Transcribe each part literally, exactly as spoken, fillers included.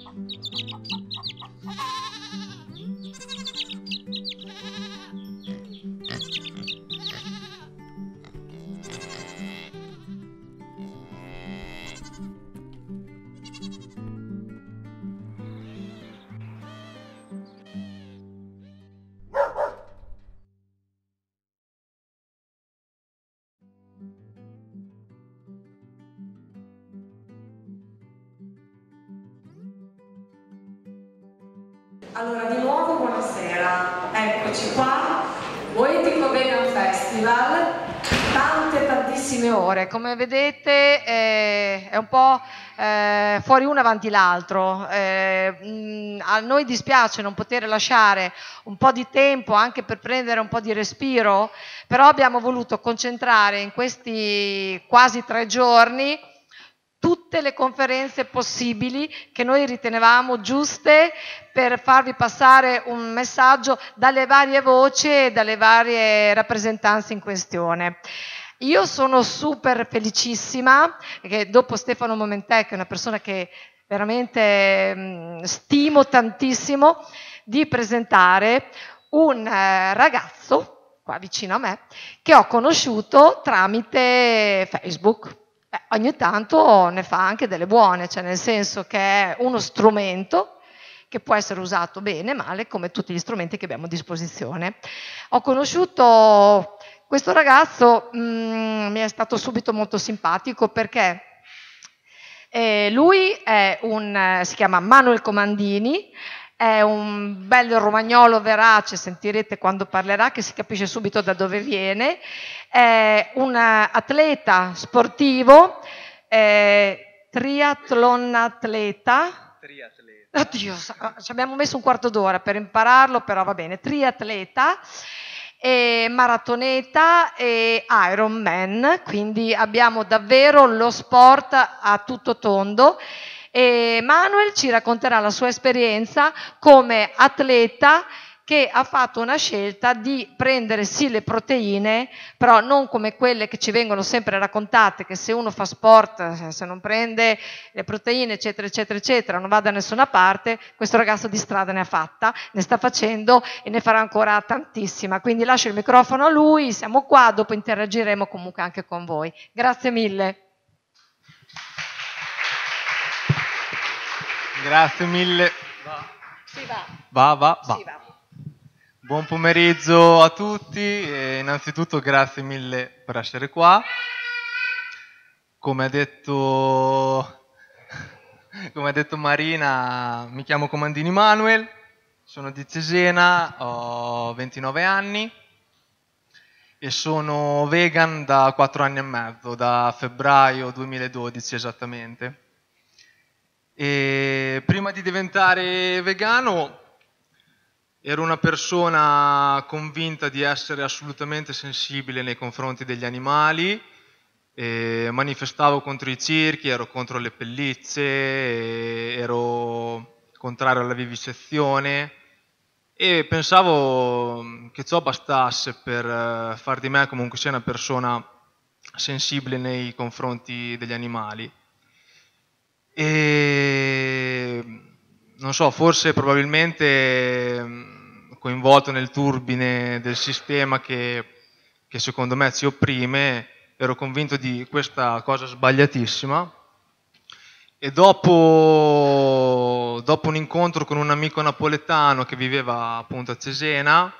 Allora, di nuovo buonasera, eccoci qua, Poetico Vegan Festival, tante tantissime ore, come vedete eh, è un po' eh, fuori uno avanti l'altro, eh, mh, a noi dispiace non poter lasciare un po' di tempo anche per prendere un po' di respiro, però abbiamo voluto concentrare in questi quasi tre giorni tutte le conferenze possibili che noi ritenevamo giuste per farvi passare un messaggio dalle varie voci e dalle varie rappresentanze in questione. Io sono super felicissima che dopo Stefano Momentè, che è una persona che veramente mh, stimo tantissimo, di presentare un eh, ragazzo qua vicino a me che ho conosciuto tramite Facebook. Eh, ogni tanto ne fa anche delle buone, cioè nel senso che è uno strumento che può essere usato bene, male, come tutti gli strumenti che abbiamo a disposizione. Ho conosciuto questo ragazzo, mh, mi è stato subito molto simpatico perché eh, lui è un, si chiama Manuel Comandini, è un bel romagnolo verace, sentirete quando parlerà che si capisce subito da dove viene, è un atleta sportivo, eh, triathlon atleta, triatleta. Oddio, ci abbiamo messo un quarto d'ora per impararlo, però va bene, triatleta, e maratoneta e Ironman, quindi abbiamo davvero lo sport a tutto tondo. E Manuel ci racconterà la sua esperienza come atleta che ha fatto una scelta di prendere sì le proteine, però non come quelle che ci vengono sempre raccontate, che se uno fa sport, se non prende le proteine, eccetera, eccetera, eccetera, non va da nessuna parte. Questo ragazzo di strada ne ha fatta, ne sta facendo e ne farà ancora tantissima. Quindi lascio il microfono a lui, siamo qua, dopo interagiremo comunque anche con voi. Grazie mille. Grazie mille. Va. Sì, va. Va, va, va. Sì, va. Buon pomeriggio a tutti e innanzitutto grazie mille per essere qua. Come ha detto, come ha detto Marina, mi chiamo Comandini Manuel, sono di Cesena, ho ventinove anni e sono vegan da quattro anni e mezzo, da febbraio duemiladodici esattamente. E prima di diventare vegano ero una persona convinta di essere assolutamente sensibile nei confronti degli animali, e manifestavo contro i circhi, ero contro le pellicce, ero contrario alla vivisezione e pensavo che ciò bastasse per far di me comunque sia una persona sensibile nei confronti degli animali. E non so, forse probabilmente coinvolto nel turbine del sistema che, che secondo me ci opprime, ero convinto di questa cosa sbagliatissima e dopo, dopo un incontro con un amico napoletano che viveva appunto a Cesena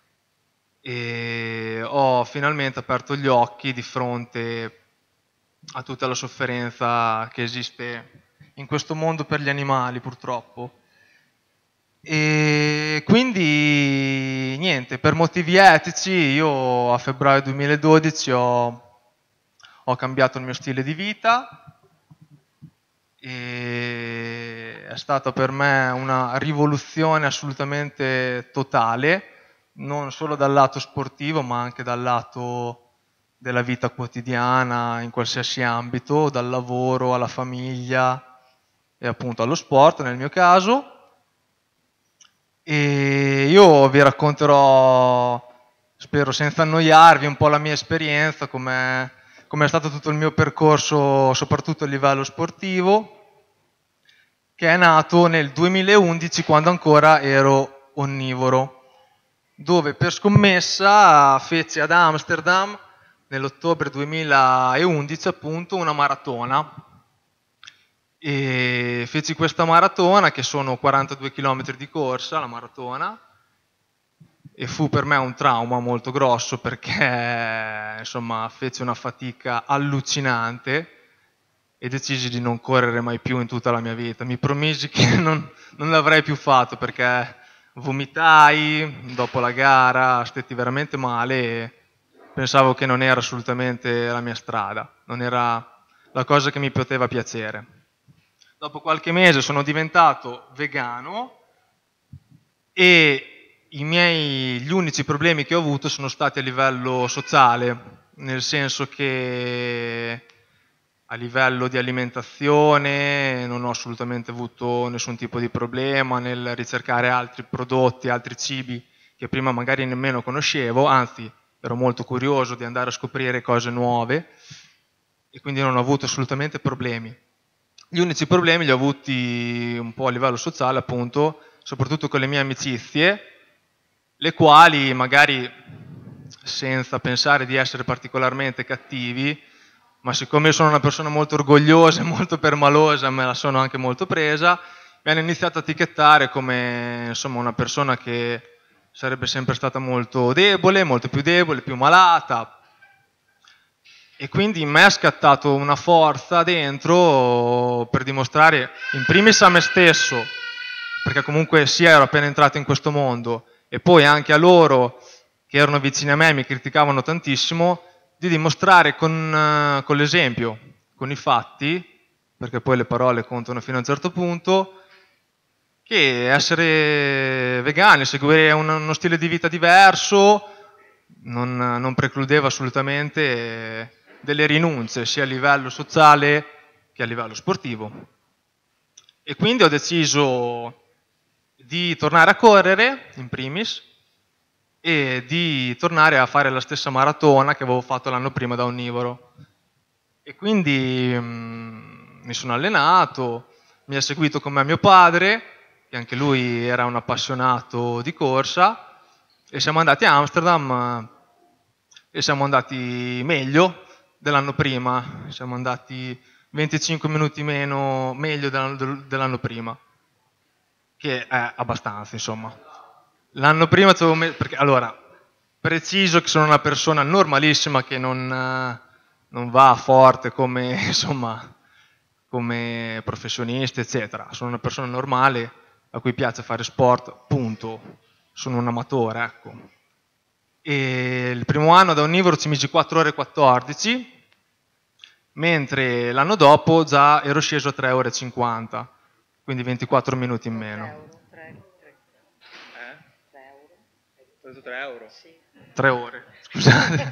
e ho finalmente aperto gli occhi di fronte a tutta la sofferenza che esiste in questo mondo per gli animali, purtroppo. E quindi niente, per motivi etici io a febbraio duemiladodici ho, ho cambiato il mio stile di vita e è stata per me una rivoluzione assolutamente totale, non solo dal lato sportivo ma anche dal lato della vita quotidiana in qualsiasi ambito, dal lavoro alla famiglia e appunto allo sport nel mio caso. E io vi racconterò, spero senza annoiarvi, un po' la mia esperienza, come è stato tutto il mio percorso, soprattutto a livello sportivo. che è nato nel duemilaundici, quando ancora ero onnivoro, dove per scommessa feci ad Amsterdam nell'ottobre duemilaundici appunto una maratona, e feci questa maratona che sono quarantadue chilometri di corsa, la maratona, e fu per me un trauma molto grosso perché insomma feci una fatica allucinante e decisi di non correre mai più in tutta la mia vita. Mi promisi che non, non l'avrei più fatto perché vomitai dopo la gara, stetti veramente male e pensavo che non era assolutamente la mia strada, non era la cosa che mi poteva piacere. Dopo qualche mese sono diventato vegano e i miei, gli unici problemi che ho avuto sono stati a livello sociale, nel senso che a livello di alimentazione non ho assolutamente avuto nessun tipo di problema nel ricercare altri prodotti, altri cibi che prima magari nemmeno conoscevo, anzi ero molto curioso di andare a scoprire cose nuove e quindi non ho avuto assolutamente problemi. Gli unici problemi li ho avuti un po' a livello sociale, appunto, soprattutto con le mie amicizie, le quali magari senza pensare di essere particolarmente cattivi, ma siccome io sono una persona molto orgogliosa e molto permalosa, me la sono anche molto presa, mi hanno iniziato a etichettare come insomma una persona che sarebbe sempre stata molto debole, molto più debole, più malata, e quindi in me è scattato una forza dentro per dimostrare in primis a me stesso, perché comunque sia ero appena entrato in questo mondo, e poi anche a loro che erano vicini a me e mi criticavano tantissimo, di dimostrare con, con l'esempio, con i fatti, perché poi le parole contano fino a un certo punto, che essere vegani, seguire un, uno stile di vita diverso non, non precludeva assolutamente delle rinunce, sia a livello sociale che a livello sportivo. E quindi ho deciso di tornare a correre, in primis, e di tornare a fare la stessa maratona che avevo fatto l'anno prima da onnivoro. E quindi mh, mi sono allenato, mi ha seguito con me mio padre, che anche lui era un appassionato di corsa, e siamo andati a Amsterdam e siamo andati meglio dell'anno prima, siamo andati venticinque minuti meno meglio dell'anno prima, che è abbastanza, insomma. L'anno prima avevo messo, perché allora, preciso che sono una persona normalissima che non, non va forte come, insomma, come professionista, eccetera. Sono una persona normale a cui piace fare sport, punto. Sono un amatore, ecco. E il primo anno da onnivoro ci misi quattro ore e quattordici, mentre l'anno dopo già ero sceso a tre ore e cinquanta, quindi ventiquattro minuti in meno. tre euro? Sì. tre ore, scusate.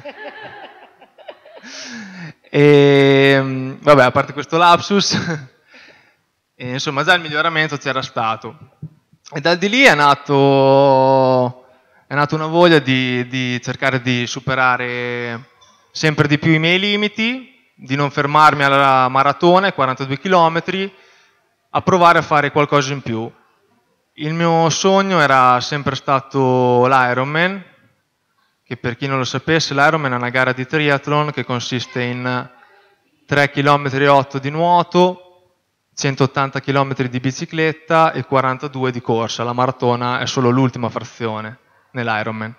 E, vabbè, a parte questo lapsus, e, insomma già il miglioramento c'era stato. E da di lì è nato, è nata una voglia di, di cercare di superare sempre di più i miei limiti, di non fermarmi alla maratona, ai quarantadue chilometri, a provare a fare qualcosa in più. Il mio sogno era sempre stato l'Ironman, che per chi non lo sapesse, l'Ironman è una gara di triathlon che consiste in tre virgola otto chilometri di nuoto, centottanta chilometri di bicicletta e quarantadue di corsa. La maratona è solo l'ultima frazione nell'Ironman.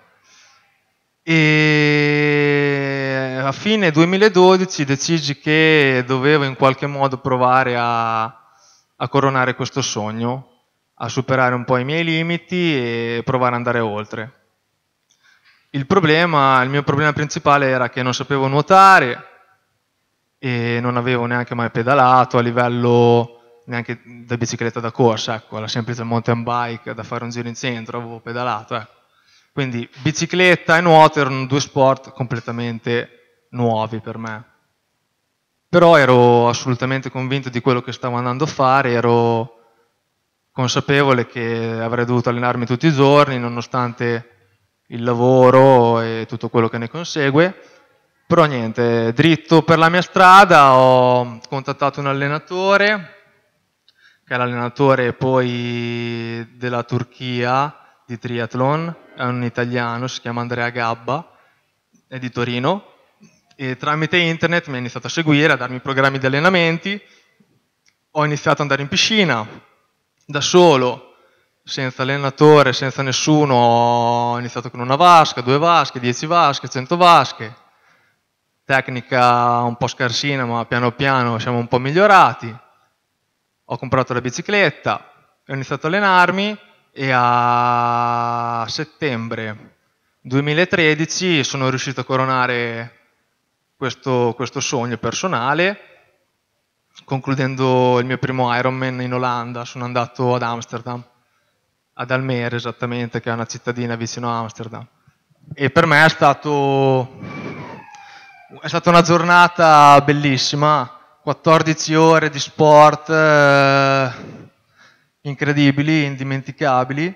E a fine duemiladodici decisi che dovevo in qualche modo provare a, a coronare questo sogno, a superare un po' i miei limiti e provare ad andare oltre. Il problema, il mio problema principale era che non sapevo nuotare e non avevo neanche mai pedalato a livello neanche da bicicletta da corsa, ecco, la semplice mountain bike da fare un giro in centro avevo pedalato, ecco. Quindi bicicletta e nuoto erano due sport completamente nuovi per me. Però ero assolutamente convinto di quello che stavo andando a fare, ero consapevole che avrei dovuto allenarmi tutti i giorni, nonostante il lavoro e tutto quello che ne consegue. Però niente, dritto per la mia strada, ho contattato un allenatore che è l'allenatore poi della Turchia di triathlon, è un italiano, si chiama Andrea Gabba, è di Torino, e tramite internet mi ha iniziato a seguire, a darmi programmi di allenamenti. Ho iniziato ad andare in piscina da solo, senza allenatore, senza nessuno. Ho iniziato con una vasca, due vasche, dieci vasche, cento vasche, tecnica un po' scarsina, ma piano piano siamo un po' migliorati. Ho comprato la bicicletta, ho iniziato a allenarmi e a settembre duemilatredici sono riuscito a coronare questo, questo sogno personale, concludendo il mio primo Ironman in Olanda. Sono andato ad Amsterdam, ad Almere esattamente, che è una cittadina vicino a Amsterdam. E per me è stato, è stata una giornata bellissima, quattordici ore di sport eh, incredibili, indimenticabili,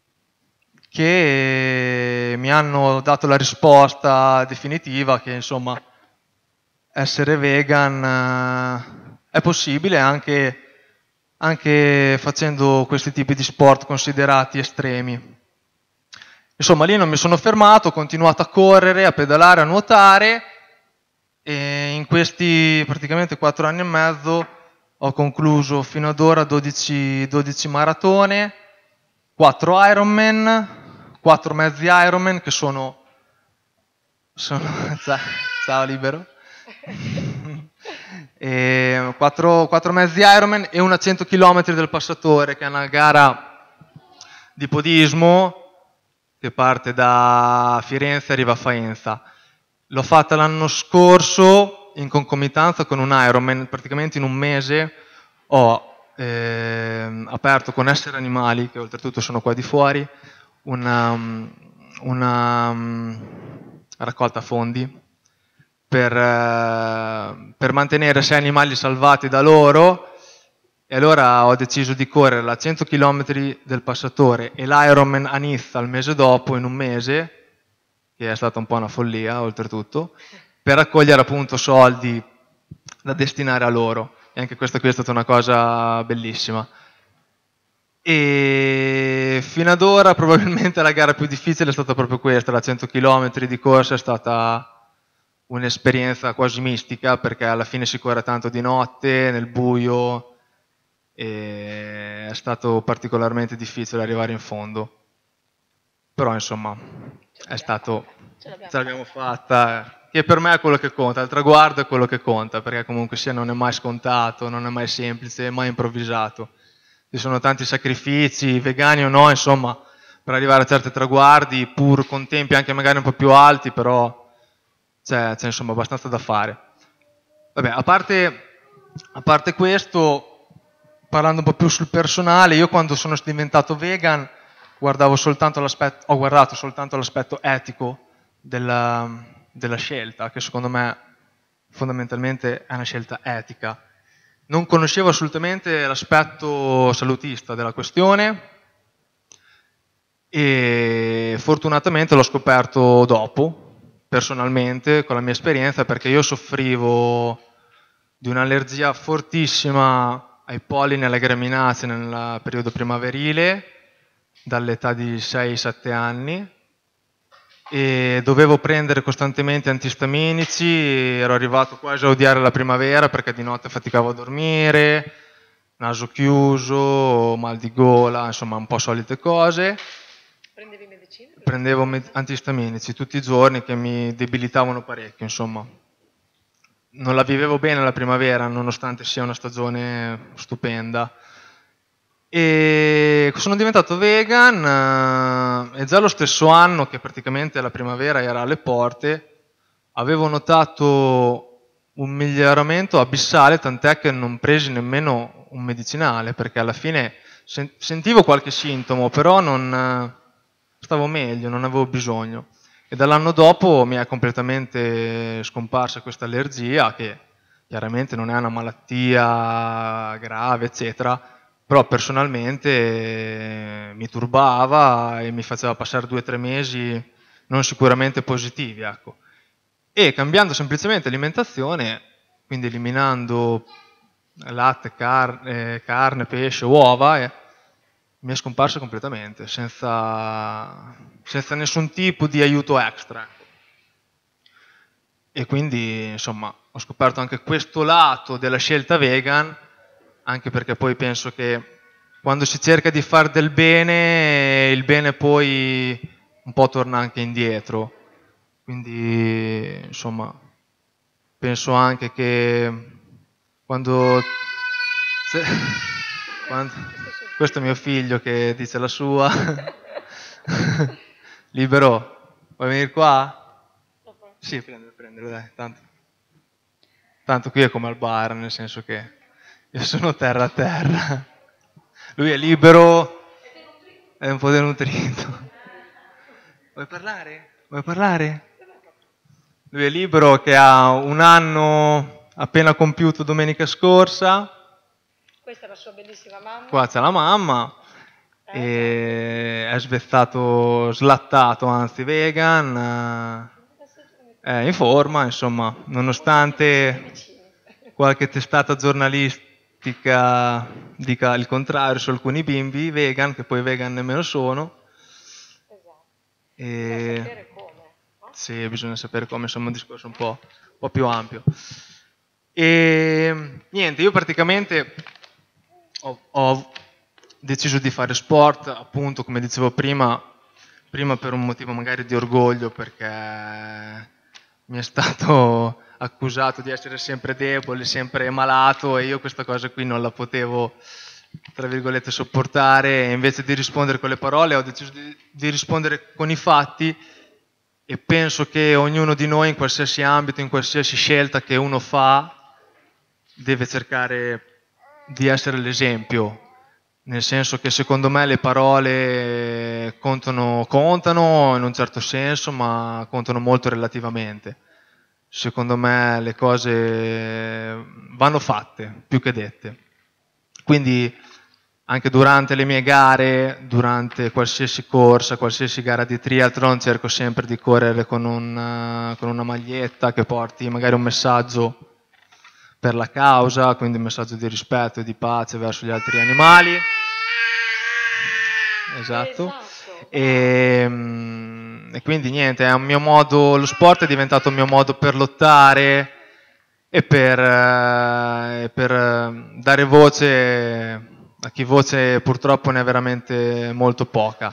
che mi hanno dato la risposta definitiva che insomma essere vegan eh, è possibile anche, anche facendo questi tipi di sport considerati estremi. Insomma, lì non mi sono fermato, ho continuato a correre, a pedalare, a nuotare, e in questi praticamente quattro anni e mezzo ho concluso fino ad ora dodici, dodici maratone, quattro Ironman, quattro mezzi Ironman che sono... sono ciao Libero. E quattro, quattro mezzi Ironman e una cento chilometri del passatore, che è una gara di podismo che parte da Firenze e arriva a Faenza. L'ho fatta l'anno scorso in concomitanza con un Ironman. Praticamente in un mese ho eh, aperto con Essere Animali, che oltretutto sono qua di fuori, una, una um, raccolta fondi per, uh, per mantenere sei animali salvati da loro. E allora ho deciso di correre la cento chilometri del passatore e l'Ironman a Nizza il mese dopo, in un mese, che è stata un po' una follia oltretutto, per raccogliere appunto soldi da destinare a loro. E anche questa qui è stata una cosa bellissima. E fino ad ora probabilmente la gara più difficile è stata proprio questa, la cento chilometri di corsa. È stata un'esperienza quasi mistica, perché alla fine si corre tanto di notte, nel buio, e è stato particolarmente difficile arrivare in fondo. Però insomma è stato, ce l'abbiamo fatta, che per me è quello che conta, il traguardo è quello che conta, perché comunque sia non è mai scontato, non è mai semplice, è mai improvvisato. Ci sono tanti sacrifici, vegani o no, insomma, per arrivare a certi traguardi, pur con tempi anche magari un po' più alti, però c'è, c'è insomma abbastanza da fare. Vabbè, a parte, a parte questo, parlando un po' più sul personale, io quando sono diventato vegan guardavo soltanto l'aspetto, ho guardato soltanto l'aspetto etico della, della scelta, che secondo me fondamentalmente è una scelta etica. Non conoscevo assolutamente l'aspetto salutista della questione e fortunatamente l'ho scoperto dopo, personalmente, con la mia esperienza, perché io soffrivo di un'allergia fortissima ai pollini e alle graminacee nel periodo primaverile, dall'età di sei sette anni, e dovevo prendere costantemente antistaminici. Ero arrivato quasi a odiare la primavera perché di notte faticavo a dormire, naso chiuso, mal di gola, insomma un po' solite cose. Prendevi medicine? Prendevo med- antistaminici tutti i giorni, che mi debilitavano parecchio, insomma. Non la vivevo bene la primavera, nonostante sia una stagione stupenda. E sono diventato vegan eh, e già lo stesso anno, che praticamente la primavera era alle porte, avevo notato un miglioramento abissale, tant'è che non presi nemmeno un medicinale, perché alla fine sen- sentivo qualche sintomo, però non eh, stavo meglio, non avevo bisogno. E dall'anno dopo mi è completamente scomparsa questa allergia, che chiaramente non è una malattia grave, eccetera, però personalmente eh, mi turbava e mi faceva passare due o tre mesi non sicuramente positivi, ecco. E cambiando semplicemente alimentazione, quindi eliminando latte, car eh, carne, pesce, uova, e mi è scomparsa completamente, senza, senza nessun tipo di aiuto extra. E quindi, insomma, ho scoperto anche questo lato della scelta vegan, anche perché poi penso che quando si cerca di fare del bene, il bene poi un po' torna anche indietro. Quindi, insomma, penso anche che quando... se- quando- questo è mio figlio che dice la sua. Libero, vuoi venire qua? Sì, prendere, prendere, dai, tanto. Tanto qui è come al bar, nel senso che io sono terra a terra. Lui è libero, è un po' denutrito. Vuoi parlare? Vuoi parlare? Lui è libero, che ha un anno appena compiuto domenica scorsa. Questa è la sua bellissima mamma. Qua c'è la mamma. E è svezzato, slattato, anzi vegan. È in forma, insomma, nonostante qualche testata giornalistica dica il contrario su alcuni bimbi vegan, che poi vegan nemmeno sono. E... Bisogna sapere come, no? Sì, bisogna sapere come, insomma, un discorso un po', un po' più ampio. E niente, io praticamente ho, ho deciso di fare sport, appunto, come dicevo prima, prima per un motivo magari di orgoglio, perché mi è stato accusato di essere sempre debole, sempre malato, e io questa cosa qui non la potevo, tra virgolette, sopportare, e invece di rispondere con le parole ho deciso di, di rispondere con i fatti. E penso che ognuno di noi, in qualsiasi ambito, in qualsiasi scelta che uno fa, deve cercare di essere l'esempio, nel senso che secondo me le parole contano, contano in un certo senso, ma contano molto relativamente. Secondo me le cose vanno fatte più che dette. Quindi anche durante le mie gare, durante qualsiasi corsa, qualsiasi gara di triathlon, cerco sempre di correre con, un, con una maglietta che porti magari un messaggio per la causa, quindi un messaggio di rispetto e di pace verso gli altri animali. Esatto. E, e quindi niente, è un mio modo, lo sport è diventato un mio modo per lottare e per, eh, per dare voce a chi voce purtroppo ne ha veramente molto poca.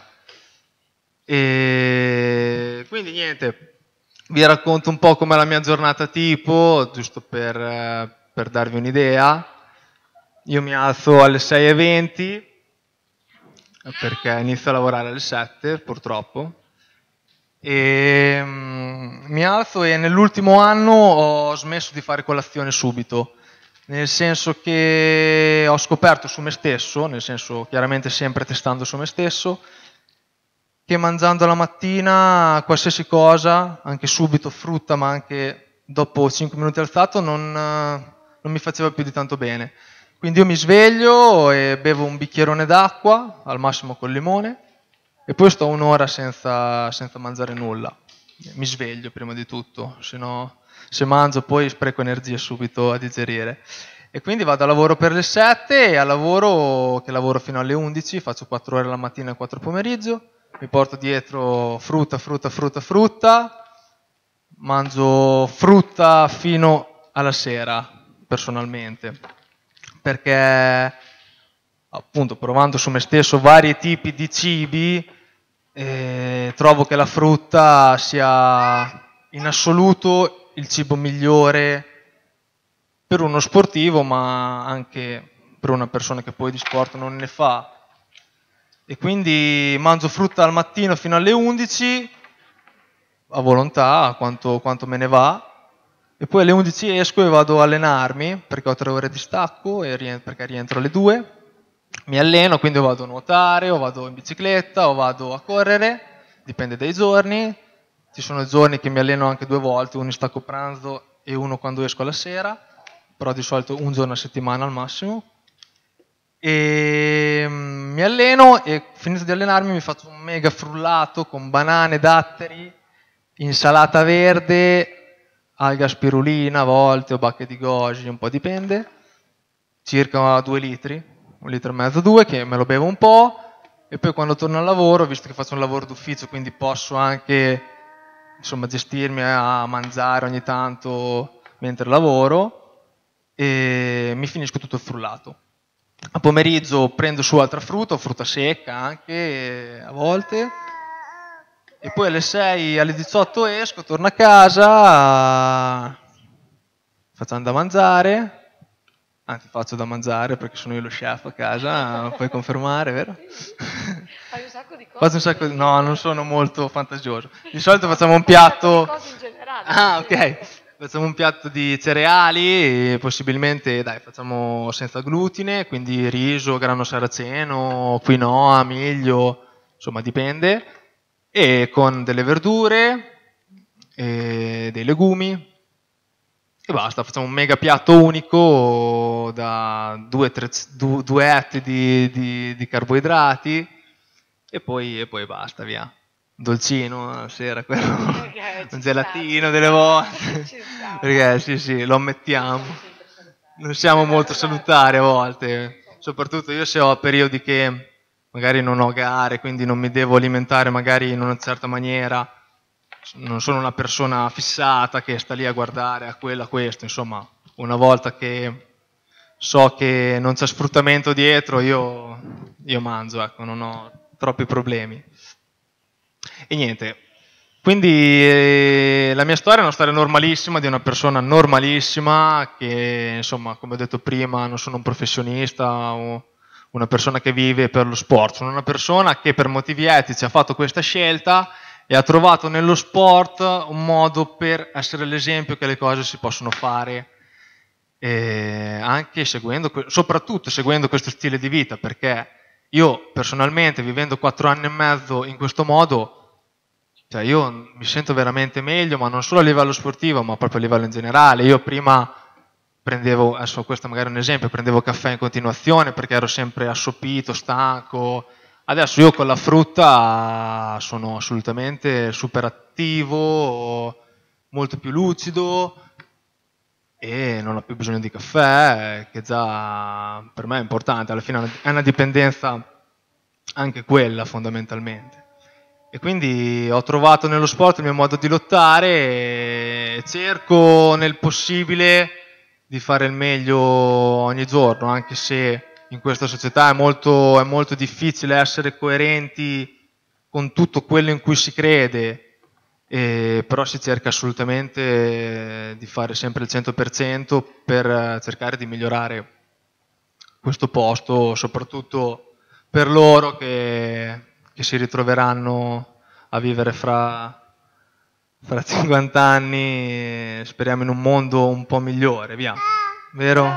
E quindi niente, vi racconto un po' com'è la mia giornata tipo, giusto per, per darvi un'idea. Io mi alzo alle sei e venti, perché inizio a lavorare alle sette, purtroppo. E, um, mi alzo e nell'ultimo anno ho smesso di fare colazione subito. Nel senso che ho scoperto su me stesso, nel senso chiaramente sempre testando su me stesso, che mangiando la mattina qualsiasi cosa, anche subito frutta, ma anche dopo cinque minuti alzato, non, non mi faceva più di tanto bene. Quindi io mi sveglio e bevo un bicchierone d'acqua, al massimo col limone, e poi sto un'ora senza, senza mangiare nulla. Mi sveglio prima di tutto, se no... se mangio poi spreco energie subito a digerire. E quindi vado a lavoro per le sette, e al lavoro, che lavoro fino alle undici, faccio quattro ore la mattina e quattro pomeriggio, mi porto dietro frutta, frutta, frutta, frutta, mangio frutta fino alla sera, personalmente, perché appunto provando su me stesso vari tipi di cibi, eh, trovo che la frutta sia in assoluto il cibo migliore per uno sportivo, ma anche per una persona che poi di sport non ne fa. E quindi mangio frutta al mattino fino alle undici, a volontà, quanto, quanto me ne va, e poi alle undici esco e vado a allenarmi, perché ho tre ore di stacco, e rientro, perché rientro alle due, mi alleno, quindi o vado a nuotare, o vado in bicicletta, o vado a correre, dipende dai giorni. Ci sono giorni che mi alleno anche due volte, uno in stacco pranzo e uno quando esco alla sera, però di solito un giorno a settimana al massimo. E mi alleno e finito di allenarmi mi faccio un mega frullato con banane, datteri, insalata verde, alga spirulina a volte o bacche di goji, un po' dipende. circa due litri, un litro e mezzo, due, che me lo bevo un po', e poi quando torno al lavoro, visto che faccio un lavoro d'ufficio, quindi posso anche insomma gestirmi a mangiare ogni tanto mentre lavoro, e mi finisco tutto il frullato. A pomeriggio prendo su altra frutta, o frutta secca anche a volte, e poi alle sei, alle diciotto esco, torno a casa, facciamo da mangiare, anzi faccio da mangiare perché sono io lo chef a casa, puoi confermare, vero? Fai un sacco di cose. Faccio un sacco di... No, non sono molto fantasioso. Di solito facciamo un piatto... Cose in generale. Ah, ok. Facciamo un piatto di cereali, possibilmente, dai, facciamo senza glutine, quindi riso, grano saraceno, quinoa, miglio, insomma dipende, e con delle verdure, e dei legumi, e basta. Facciamo un mega piatto unico da due, tre, due, due etti di, di, di carboidrati, e poi, e poi basta, via. Dolcino la sera, quello, un gelatino delle volte, perché sì sì, lo ammettiamo, non siamo molto salutari a volte, soprattutto io se ho periodi che magari non ho gare, quindi non mi devo alimentare magari in una certa maniera, non sono una persona fissata che sta lì a guardare a quello, a questo, insomma, una volta che so che non c'è sfruttamento dietro, io, io mangio, ecco, non ho troppi problemi. E niente, quindi eh, la mia storia è una storia normalissima di una persona normalissima che, insomma, come ho detto prima, non sono un professionista o una persona che vive per lo sport, sono una persona che per motivi etici ha fatto questa scelta e ha trovato nello sport un modo per essere l'esempio che le cose si possono fare, eh, anche seguendo, soprattutto seguendo questo stile di vita, perché io personalmente, vivendo quattro anni e mezzo in questo modo, cioè io mi sento veramente meglio, ma non solo a livello sportivo, ma proprio a livello in generale. Io prima prendevo, adesso questo magari è un esempio, prendevo caffè in continuazione perché ero sempre assopito, stanco. Adesso io con la frutta sono assolutamente super attivo, molto più lucido e non ho più bisogno di caffè, che già per me è importante, alla fine è una dipendenza anche quella fondamentalmente. E quindi ho trovato nello sport il mio modo di lottare e cerco nel possibile di fare il meglio ogni giorno, anche se in questa società è molto, è molto difficile essere coerenti con tutto quello in cui si crede. Eh, però si cerca assolutamente di fare sempre il cento per cento per cercare di migliorare questo posto, soprattutto per loro che, che si ritroveranno a vivere fra, fra cinquanta anni, speriamo in un mondo un po' migliore, via, vero?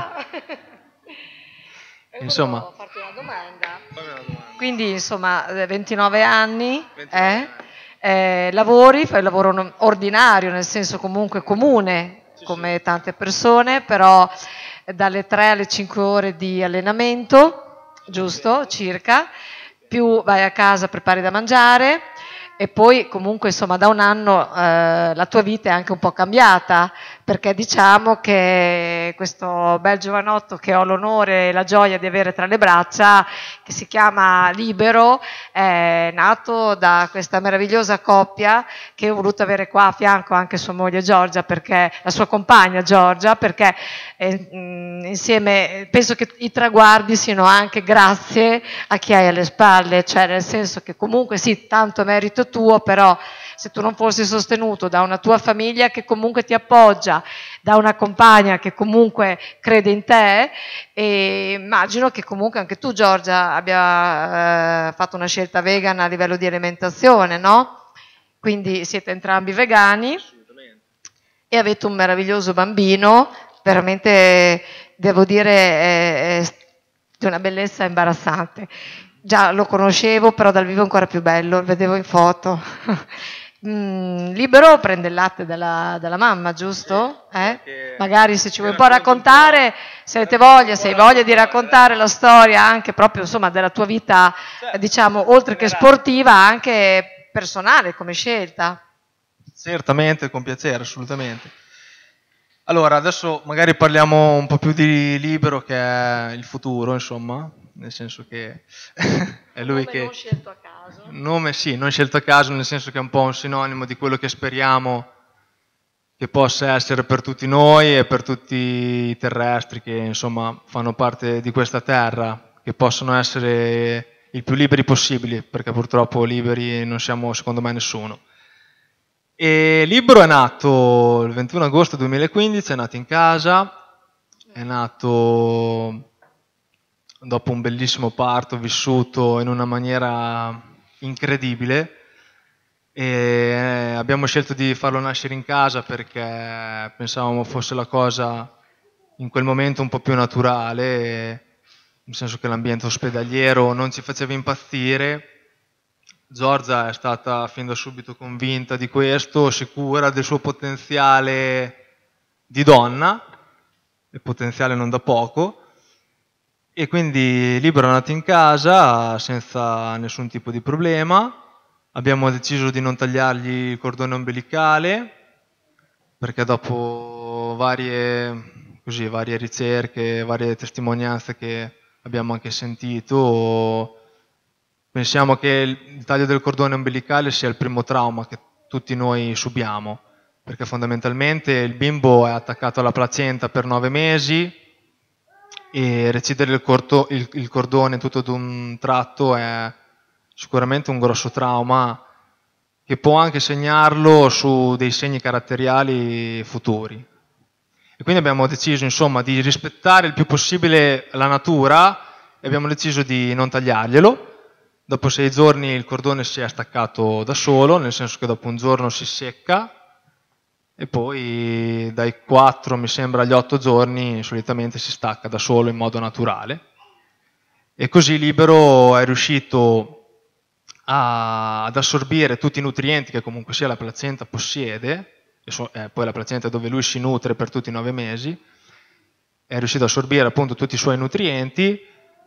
Insomma, volevo farti una domanda. Fammi una domanda. Quindi insomma ventinove anni, ventinove eh? anni. Eh, lavori, fai un lavoro non- ordinario, nel senso comunque comune, Sì, come sì. tante persone, però dalle tre alle cinque ore di allenamento, giusto, circa, più vai a casa, prepari da mangiare e poi comunque insomma da un anno eh, la tua vita è anche un po' cambiata, perché diciamo che questo bel giovanotto che ho l'onore e la gioia di avere tra le braccia, che si chiama Libero, è nato da questa meravigliosa coppia che ho voluto avere qua a fianco anche sua moglie Giorgia, perché la sua compagna Giorgia, perché eh, mh, insieme penso che i traguardi siano anche grazie a chi hai alle spalle, cioè nel senso che comunque sì, tanto merito tuo, però se tu non fossi sostenuto da una tua famiglia che comunque ti appoggia, da una compagna che comunque crede in te, e immagino che comunque anche tu Giorgia abbia eh, fatto una scelta vegana a livello di alimentazione, no? Quindi siete entrambi vegani e avete un meraviglioso bambino, veramente devo dire è, è di una bellezza imbarazzante. Già lo conoscevo, però dal vivo è ancora più bello, lo vedevo in foto. Mm, Libero prende il latte dalla, dalla mamma, giusto? Eh? Magari se ci vuoi un po' raccontare, se avete voglia, se hai voglia di raccontare la storia anche proprio insomma della tua vita, eh, diciamo, oltre che sportiva, anche personale come scelta. Certamente, con piacere, assolutamente. Allora, adesso magari parliamo un po' più di Libero, che è il futuro, insomma, nel senso che è lui nome che... non scelto a caso. Nome sì, non scelto a caso, nel senso che è un po' un sinonimo di quello che speriamo che possa essere per tutti noi e per tutti i terrestri che, insomma, fanno parte di questa terra, che possono essere il più liberi possibili, perché purtroppo liberi non siamo, secondo me, nessuno. E Libero è nato il ventuno agosto duemilaquindici, è nato in casa, è nato dopo un bellissimo parto vissuto in una maniera incredibile, e abbiamo scelto di farlo nascere in casa perché pensavamo fosse la cosa in quel momento un po' più naturale, nel senso che l'ambiente ospedaliero non ci faceva impazzire. Giorgia è stata fin da subito convinta di questo, sicura del suo potenziale di donna, e potenziale non da poco, e quindi Libero è nato in casa senza nessun tipo di problema. Abbiamo deciso di non tagliargli il cordone ombelicale, perché dopo varie, così, varie ricerche, varie testimonianze che abbiamo anche sentito, pensiamo che il taglio del cordone ombelicale sia il primo trauma che tutti noi subiamo, perché fondamentalmente il bimbo è attaccato alla placenta per nove mesi e recidere il, corto, il, il cordone tutto d'un tratto è sicuramente un grosso trauma che può anche segnarlo su dei segni caratteriali futuri. E quindi abbiamo deciso, insomma, di rispettare il più possibile la natura e abbiamo deciso di non tagliarglielo. Dopo sei giorni il cordone si è staccato da solo, nel senso che dopo un giorno si secca, e poi dai quattro, mi sembra, agli otto giorni solitamente si stacca da solo in modo naturale. E così Libero è riuscito a, ad assorbire tutti i nutrienti che comunque sia la placenta possiede, e so, eh, poi la placenta è dove lui si nutre per tutti i nove mesi, è riuscito ad assorbire appunto tutti i suoi nutrienti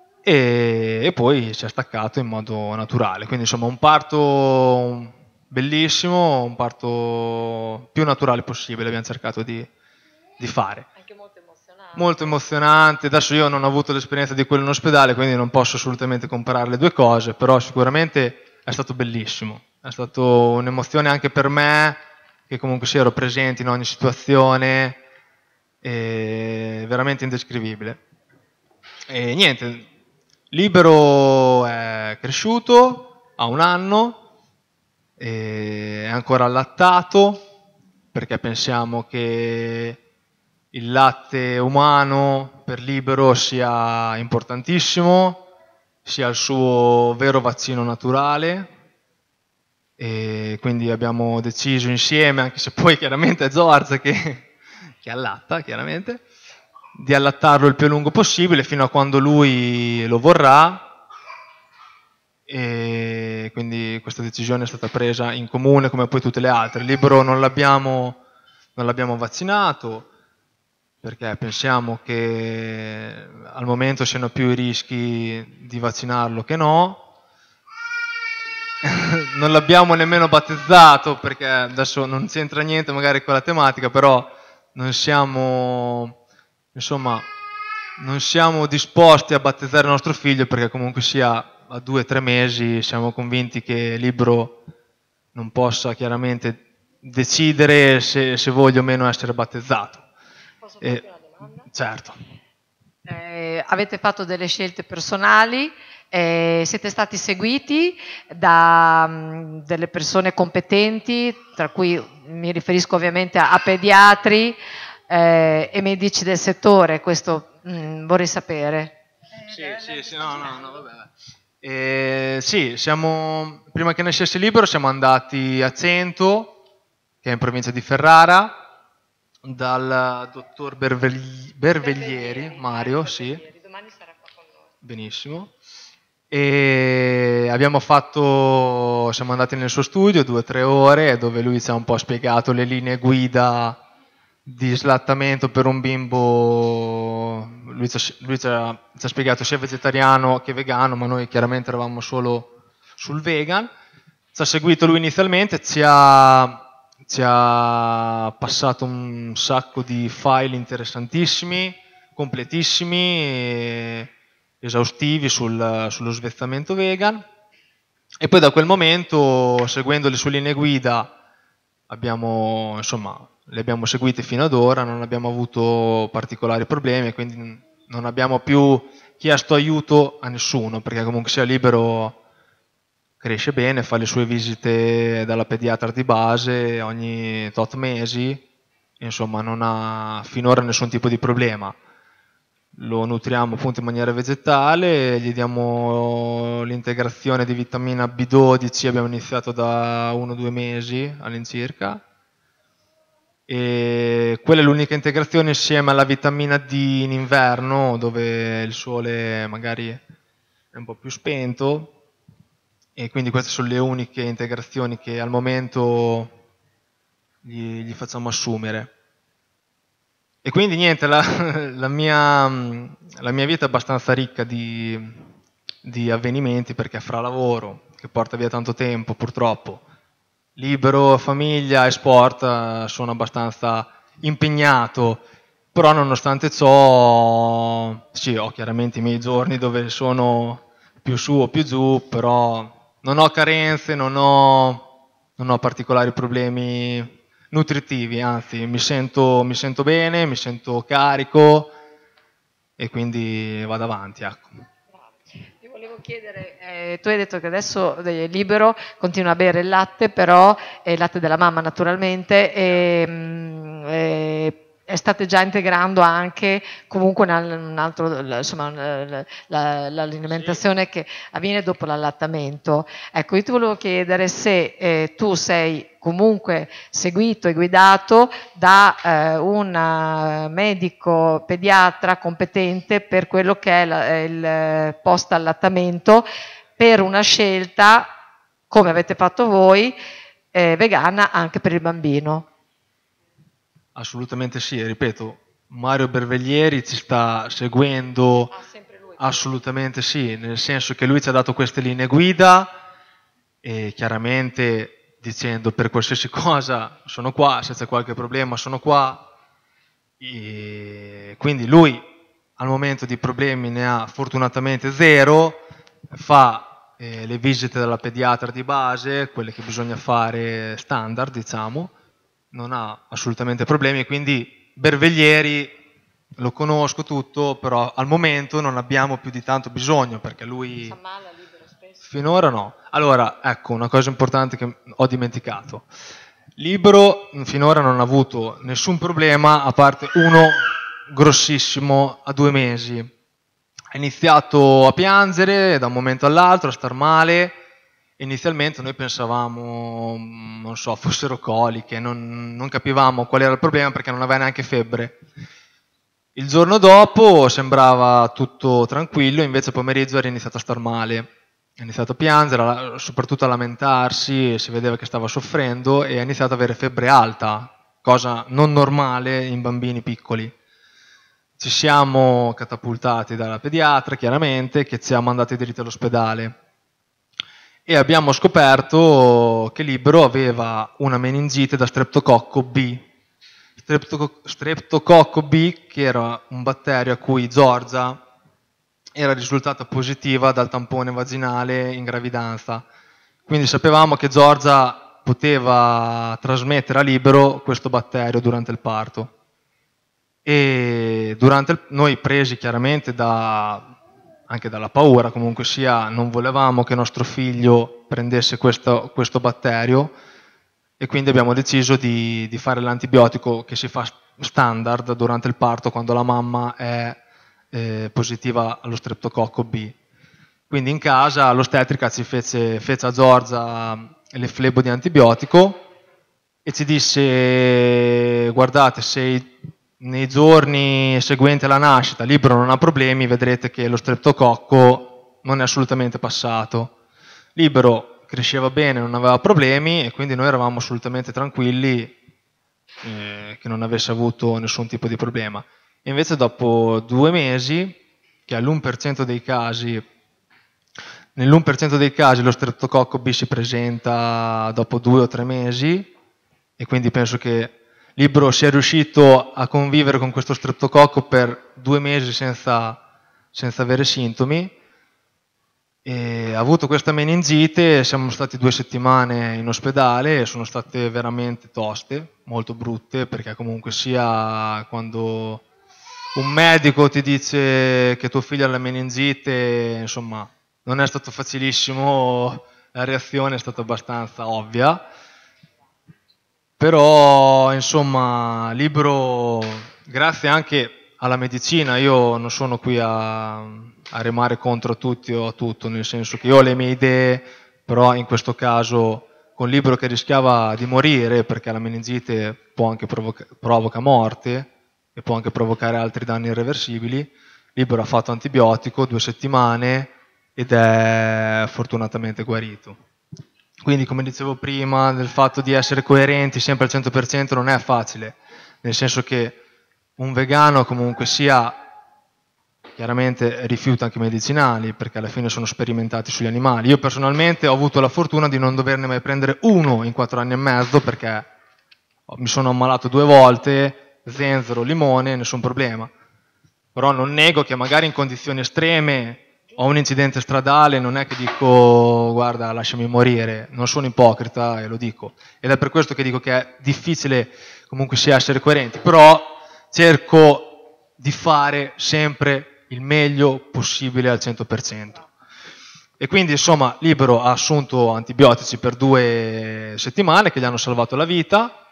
e, e poi si è staccato in modo naturale. Quindi insomma un parto bellissimo, un parto più naturale possibile abbiamo cercato di, di fare. Anche molto emozionante. Molto emozionante. Adesso io non ho avuto l'esperienza di quello in ospedale, quindi non posso assolutamente comparare le due cose, però sicuramente è stato bellissimo. È stata un'emozione anche per me, che comunque sì, ero presente in ogni situazione, e veramente indescrivibile. E niente, Libero è cresciuto, ha un anno, è ancora allattato, perché pensiamo che il latte umano per Libero sia importantissimo, sia il suo vero vaccino naturale, e quindi abbiamo deciso insieme, anche se poi chiaramente è Giorgia che, che allatta, chiaramente, di allattarlo il più a lungo possibile fino a quando lui lo vorrà, e quindi questa decisione è stata presa in comune come poi tutte le altre. Libero non l'abbiamo, non l'abbiamo vaccinato perché pensiamo che al momento siano più i rischi di vaccinarlo che no. Non l'abbiamo nemmeno battezzato perché adesso non c'entra niente magari con la tematica, però non siamo, insomma, non siamo disposti a battezzare il nostro figlio perché comunque sia a due o tre mesi siamo convinti che Libero non possa chiaramente decidere se, se voglia o meno essere battezzato. Posso farti Eh, una domanda? certo. Eh, avete fatto delle scelte personali, eh, siete stati seguiti da mh, delle persone competenti, tra cui mi riferisco ovviamente a, a pediatri eh, e medici del settore, questo mh, vorrei sapere. Sì, sì, sì, no, no, no, vabbè. Eh, sì, siamo, prima che nascesse Libero siamo andati a Cento, che è in provincia di Ferrara, dal dottor Bervegli- Berveglieri, Mario, sì, Domani sarà qua con noi. benissimo. E abbiamo fatto, siamo andati nel suo studio due o tre ore dove lui ci ha un po' spiegato le linee guida di slattamento per un bimbo. Lui, ci ha, lui ci, ha, ci ha spiegato sia vegetariano che vegano, ma noi chiaramente eravamo solo sul vegan. Ci ha seguito lui inizialmente, ci ha, ci ha passato un sacco di file interessantissimi, completissimi, e esaustivi sul, sullo svezzamento vegan, e poi da quel momento, seguendo le sue linee guida, abbiamo, insomma, le abbiamo seguite fino ad ora, non abbiamo avuto particolari problemi, quindi non abbiamo più chiesto aiuto a nessuno, perché comunque sia Libero cresce bene, fa le sue visite dalla pediatra di base ogni tot mesi, insomma non ha finora nessun tipo di problema. Lo nutriamo appunto in maniera vegetale, gli diamo l'integrazione di vitamina B dodici, abbiamo iniziato da uno o due mesi all'incirca, e quella è l'unica integrazione insieme alla vitamina D in inverno, dove il sole magari è un po' più spento, e quindi queste sono le uniche integrazioni che al momento gli, gli facciamo assumere. E quindi niente, la, la, mia, la mia vita è abbastanza ricca di, di avvenimenti, perché fra lavoro, che porta via tanto tempo purtroppo, Libero, famiglia e sport, sono abbastanza impegnato, però nonostante ciò sì, ho chiaramente i miei giorni dove sono più su o più giù, però non ho carenze, non ho, non ho particolari problemi nutritivi, anzi mi sento, mi sento bene, mi sento carico e quindi vado avanti, ecco. Ti volevo chiedere, eh, tu hai detto che adesso eh, Libero continua a bere il latte, però è il latte della mamma naturalmente, e, mm, e e state già integrando anche comunque un, un altro, insomma, l'alimentazione che avviene dopo l'allattamento. Ecco, io ti volevo chiedere se eh, tu sei comunque seguito e guidato da eh, un medico pediatra competente per quello che è la, il post allattamento, per una scelta, come avete fatto voi, eh, vegana anche per il bambino. Assolutamente sì, ripeto, Mario Berveglieri ci sta seguendo, ah, sempre lui. Assolutamente sì, nel senso che lui ci ha dato queste linee guida e chiaramente dicendo per qualsiasi cosa sono qua, se c'è qualche problema sono qua, e quindi lui al momento di problemi ne ha fortunatamente zero, fa eh, le visite dalla pediatra di base, quelle che bisogna fare standard, diciamo, non ha assolutamente problemi, quindi Berveglieri lo conosco tutto, però al momento non abbiamo più di tanto bisogno, perché lui Si ammala Libero spesso? Finora no. Allora, ecco, una cosa importante che ho dimenticato. Libero finora non ha avuto nessun problema, a parte uno grossissimo a due mesi. Ha iniziato a piangere da un momento all'altro, a star male. Inizialmente noi pensavamo, non so, fossero coliche, non, non capivamo qual era il problema perché non aveva neanche febbre. Il giorno dopo sembrava tutto tranquillo, invece pomeriggio era iniziato a star male. Ha iniziato a piangere, soprattutto a lamentarsi, si vedeva che stava soffrendo e ha iniziato ad avere febbre alta, cosa non normale in bambini piccoli. Ci siamo catapultati dalla pediatra, chiaramente, che ci ha mandati dritti all'ospedale. E abbiamo scoperto che Libero aveva una meningite da streptococco B. Streptococco B, che era un batterio a cui Giorgia era risultata positiva dal tampone vaginale in gravidanza. Quindi sapevamo che Giorgia poteva trasmettere a Libero questo batterio durante il parto. E durante il, noi presi chiaramente da... anche dalla paura, comunque sia, non volevamo che nostro figlio prendesse questo, questo batterio, e quindi abbiamo deciso di, di fare l'antibiotico che si fa standard durante il parto quando la mamma è eh, positiva allo streptococco B. Quindi in casa l'ostetrica ci fece, fece a Giorgia le flebo di antibiotico e ci disse: guardate, se nei giorni seguenti alla nascita Libero non ha problemi, vedrete che lo streptococco non è assolutamente passato. Libero cresceva bene, non aveva problemi, e quindi noi eravamo assolutamente tranquilli eh, che non avesse avuto nessun tipo di problema. E invece dopo due mesi, che all'uno per cento dei casi, nell'uno per cento dei casi lo streptococco B si presenta dopo due o tre mesi, e quindi penso che Libero sia riuscito a convivere con questo streptococco per due mesi senza, senza avere sintomi. E ha avuto questa meningite, siamo stati due settimane in ospedale e sono state veramente toste, molto brutte, perché comunque sia quando un medico ti dice che tuo figlio ha la meningite, insomma, non è stato facilissimo, la reazione è stata abbastanza ovvia. Però, insomma, Libero, grazie anche alla medicina, io non sono qui a, a remare contro tutti o a tutto, nel senso che io ho le mie idee, però in questo caso con Libero che rischiava di morire, perché la meningite può anche provoca, provoca morte e può anche provocare altri danni irreversibili, Libero ha fatto antibiotico due settimane ed è fortunatamente guarito. Quindi, come dicevo prima, del fatto di essere coerenti sempre al cento per cento non è facile, nel senso che un vegano comunque sia, chiaramente rifiuta anche i medicinali, perché alla fine sono sperimentati sugli animali. Io personalmente ho avuto la fortuna di non doverne mai prendere uno in quattro anni e mezzo, perché mi sono ammalato due volte, zenzero, limone, nessun problema. Però non nego che magari in condizioni estreme ho un incidente stradale, non è che dico guarda lasciami morire, non sono ipocrita e lo dico. Ed è per questo che dico che è difficile comunque sia essere coerenti, però cerco di fare sempre il meglio possibile al cento per cento. E quindi insomma Libero ha assunto antibiotici per due settimane che gli hanno salvato la vita,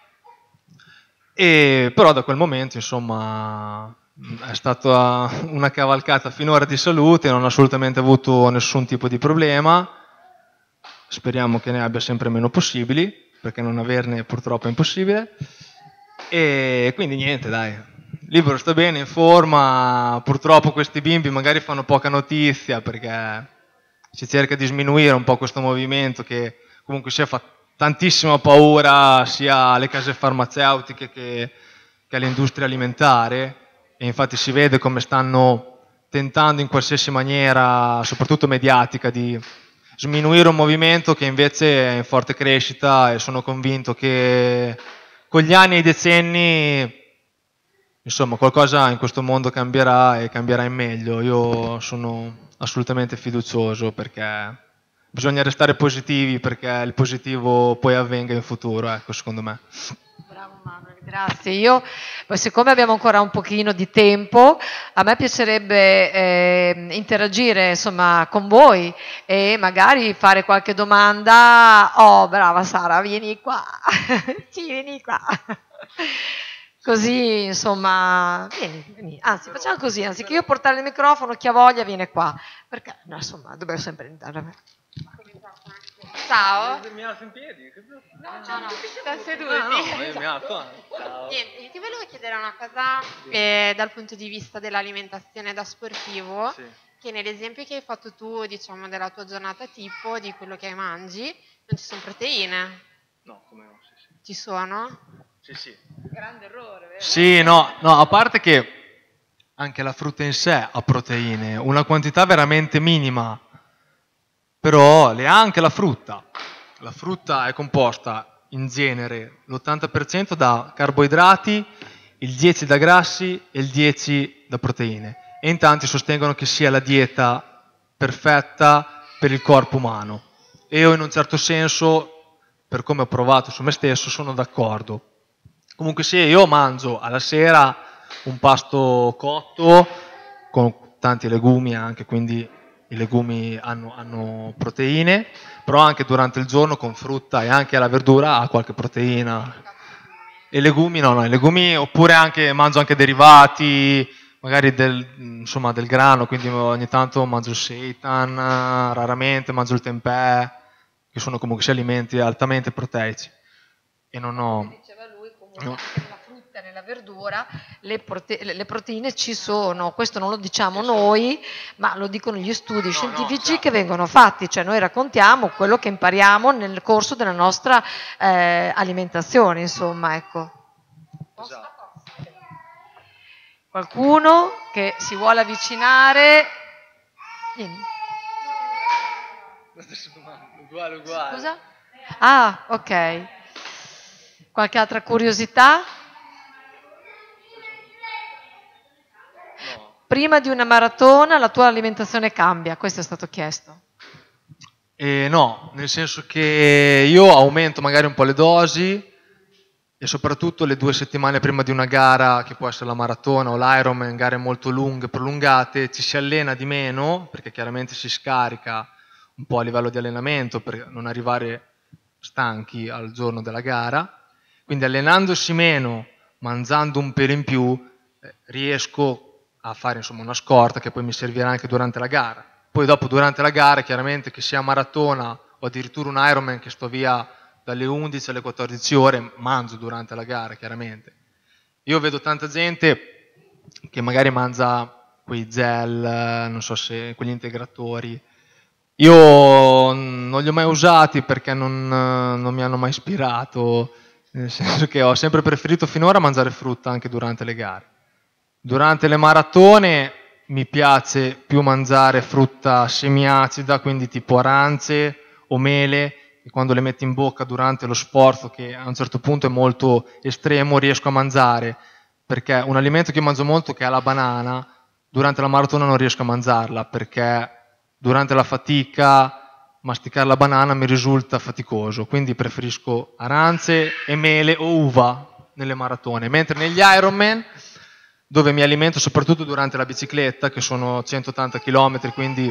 e però da quel momento insomma è stata una cavalcata finora di salute, non ha assolutamente avuto nessun tipo di problema, speriamo che ne abbia sempre meno possibili, perché non averne purtroppo è impossibile, e quindi niente dai, Libero sta bene, in forma, purtroppo questi bimbi magari fanno poca notizia perché si cerca di sminuire un po' questo movimento che comunque sia fa tantissima paura sia alle case farmaceutiche che, che all'industria alimentare, e infatti si vede come stanno tentando in qualsiasi maniera, soprattutto mediatica, di sminuire un movimento che invece è in forte crescita, e sono convinto che con gli anni e i decenni insomma qualcosa in questo mondo cambierà e cambierà in meglio. Io sono assolutamente fiducioso, perché bisogna restare positivi, perché il positivo poi avvenga in futuro, ecco, secondo me. Bravo Manuel, grazie. Io, siccome abbiamo ancora un pochino di tempo, a me piacerebbe eh, interagire insomma con voi e magari fare qualche domanda. Oh, brava Sara, vieni qua. Sì, vieni qua. Così, insomma, vieni, vieni. Anzi, facciamo così, anziché io portare il microfono, chi ha voglia viene qua, perché, no, insomma, dobbiamo sempre andare. Ciao. Mi alzo in piedi? No, no, no, sta seduti. Ah, no, io mi alzo. Ciao. Niente, io ti volevo chiedere una cosa eh, dal punto di vista dell'alimentazione da sportivo, Sì. che nell'esempio che hai fatto tu, diciamo, della tua giornata tipo, di quello che mangi, non ci sono proteine. No, come no, sì, sì. Ci sono? Sì, sì. Grande errore, vero? Sì, no, no, a parte che anche la frutta in sé ha proteine, una quantità veramente minima, però le ha anche la frutta. La frutta è composta in genere l'ottanta per cento da carboidrati, il dieci per cento da grassi e il dieci per cento da proteine. E in tanti sostengono che sia la dieta perfetta per il corpo umano. E io in un certo senso, per come ho provato su me stesso, sono d'accordo. Comunque sì, io mangio alla sera un pasto cotto con tanti legumi anche, quindi i legumi hanno, hanno proteine, però anche durante il giorno con frutta e anche la verdura ha qualche proteina. E legumi no, no, i legumi, oppure anche mangio anche derivati, magari del, insomma, del grano, quindi ogni tanto mangio il seitan, raramente mangio il tempeh, che sono comunque sia alimenti altamente proteici. E non ho... No. Anche nella frutta e nella verdura le, prote- le proteine ci sono, questo non lo diciamo noi, ma lo dicono gli studi no, scientifici no, esatto. che vengono fatti, cioè noi raccontiamo quello che impariamo nel corso della nostra eh, alimentazione, insomma, ecco. Esatto. Qualcuno che si vuole avvicinare? Vieni. Uguale, uguale. Scusa? Ah, ok. Qualche altra curiosità? Prima di una maratona la tua alimentazione cambia, questo è stato chiesto. Eh, no, nel senso che io aumento magari un po' le dosi e soprattutto le due settimane prima di una gara, che può essere la maratona o l'Ironman, gare molto lunghe, prolungate, ci si allena di meno perché chiaramente si scarica un po' a livello di allenamento per non arrivare stanchi al giorno della gara. Quindi allenandosi meno, mangiando un pelo in più, eh, riesco a fare insomma una scorta che poi mi servirà anche durante la gara. Poi dopo durante la gara, chiaramente che sia maratona o addirittura un Ironman che sto via dalle undici alle quattordici ore, mangio durante la gara, chiaramente. Io vedo tanta gente che magari mangia quei gel, non so se, quegli integratori. Io non li ho mai usati perché non, non mi hanno mai ispirato, nel senso che ho sempre preferito finora mangiare frutta anche durante le gare. Durante le maratone mi piace più mangiare frutta semiacida, quindi tipo arance o mele, e quando le metti in bocca durante lo sforzo, che a un certo punto è molto estremo, riesco a mangiare, perché un alimento che io mangio molto, che è la banana, durante la maratona non riesco a mangiarla, perché durante la fatica masticare la banana mi risulta faticoso, quindi preferisco arance e mele o uva nelle maratone, mentre negli Ironman, dove mi alimento soprattutto durante la bicicletta, che sono centottanta chilometri, quindi